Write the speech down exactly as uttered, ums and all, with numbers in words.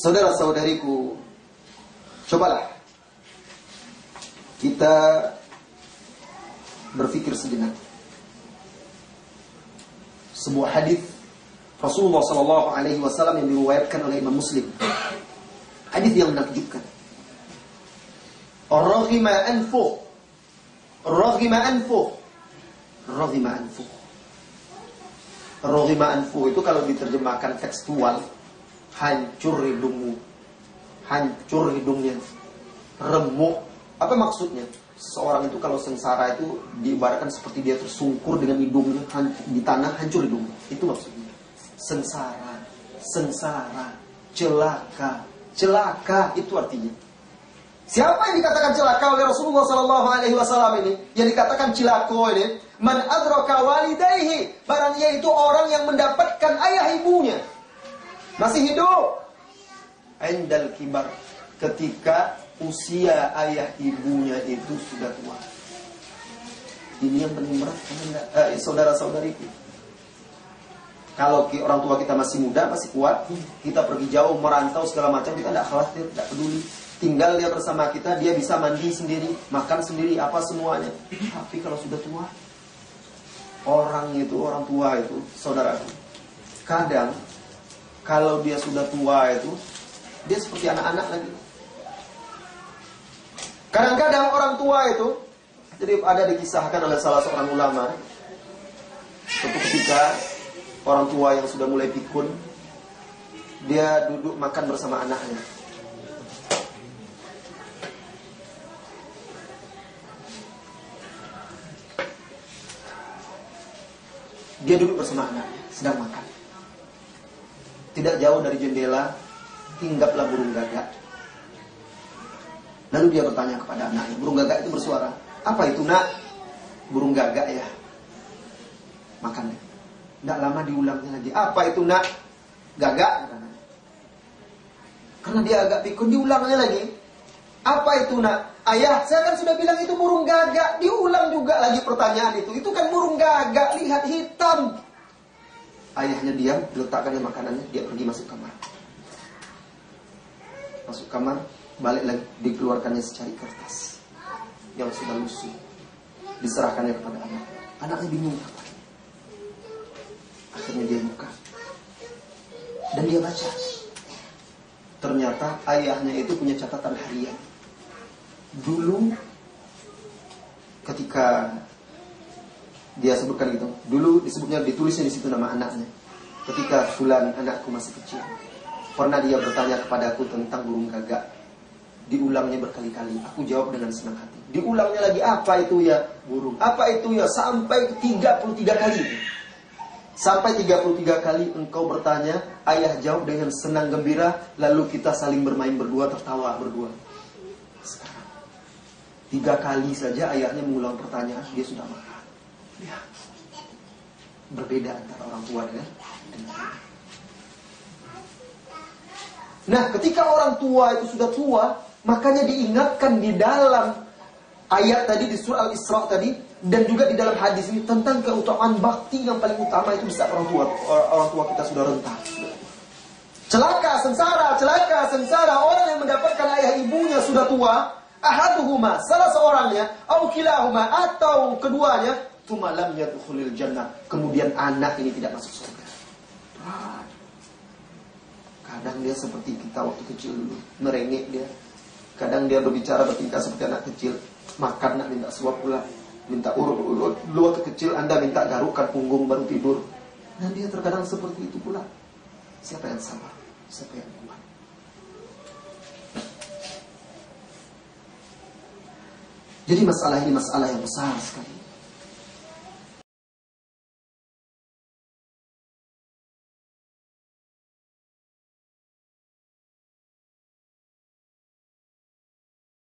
Saudara-saudariku, cobalah kita berpikir sejenak. Sebuah hadis Rasulullah Sallallahu Alaihi Wasallam yang diriwayatkan oleh Imam Muslim. Hadis yang menakjubkan. Raghima anfu, raghima anfu, raghima anfu. Raghima anfu itu kalau diterjemahkan tekstual, hancur hidungmu, hancur hidungnya, remuk. Apa maksudnya? Seseorang itu kalau sengsara itu diibaratkan seperti dia tersungkur dengan hidungnya di tanah, hancur hidungnya. Itu maksudnya. Sengsara, sengsara, celaka, celaka itu artinya. Siapa yang dikatakan celaka oleh Rasulullah Sallallahu Alaihi Wasallam ini? Yang dikatakan celako ini, man adraka walidayhi, barang yaitu orang yang mendapatkan ayah ibunya masih hidup, indal kibar, ketika usia ayah ibunya itu sudah tua. Ini yang paling berat, eh, saudara-saudariku. Kalau orang tua kita masih muda, masih kuat, kita pergi jauh, merantau segala macam, kita tidak khawatir, tidak peduli. Tinggal dia bersama kita, dia bisa mandi sendiri, makan sendiri, apa semuanya. Tapi kalau sudah tua, orang itu, orang tua itu, saudaraku, kadang kalau dia sudah tua itu, dia seperti anak-anak lagi. Kadang-kadang orang tua itu, jadi ada dikisahkan oleh salah seorang ulama, suatu ketika orang tua yang sudah mulai pikun, dia duduk makan bersama anaknya. Dia duduk bersama anaknya, sedang makan. Tidak jauh dari jendela, hinggaplah burung gagak. Lalu dia bertanya kepada anaknya, burung gagak itu bersuara, apa itu nak? Burung gagak ya. Makan. Tidak lama diulangnya lagi, apa itu nak? Gagak. Karena dia agak pikun, diulangnya lagi. Apa itu nak? Ayah, saya kan sudah bilang itu burung gagak. Diulang juga lagi pertanyaan itu. Itu kan burung gagak, lihat hitam. Ayahnya diam, diletakkannya makanannya, dia pergi masuk kamar. Masuk kamar, balik lagi, dikeluarkannya secari kertas yang sudah lusuh, diserahkannya kepada anak. Anaknya bingung. Akhirnya dia buka dan dia baca. Ternyata ayahnya itu punya catatan harian. Dulu ketika dia sebutkan gitu, dulu disebutnya, ditulisnya di situ nama anaknya. Ketika fulan anakku masih kecil, pernah dia bertanya kepadaku tentang burung gagak. Diulangnya berkali-kali. Aku jawab dengan senang hati. Diulangnya lagi, apa itu ya burung? Apa itu ya? Sampai tiga puluh tiga kali. Sampai tiga puluh tiga kali engkau bertanya, ayah jawab dengan senang gembira, lalu kita saling bermain berdua, tertawa berdua. Sekarang tiga kali saja ayahnya mengulang pertanyaan, dia sudah makan. Ya. Berbeda antara orang tua dengan anak. Nah, ketika orang tua itu sudah tua, makanya diingatkan di dalam ayat tadi di surah Al-Isra tadi, dan juga di dalam hadis ini tentang keutamaan bakti yang paling utama itu bisa orang tua, orang tua kita sudah renta. Celaka, sengsara, celaka, sengsara orang yang mendapatkan ayah ibunya sudah tua, ahaduhuma, salah seorangnya, au kilahuma, atau keduanya, tsumma lam yadkhulil jannah, kemudian anak ini tidak masuk surga. Kadang dia seperti kita waktu kecil dulu, merengek dia. Kadang dia berbicara bertingkah seperti anak kecil, makan nak minta suap pula, minta urut-urut. Dulu waktu kecil Anda minta garukkan punggung baru tidur. Dan dia terkadang seperti itu pula. Siapa yang sabar? Siapa yang kuat? Jadi masalah ini masalah yang besar sekali.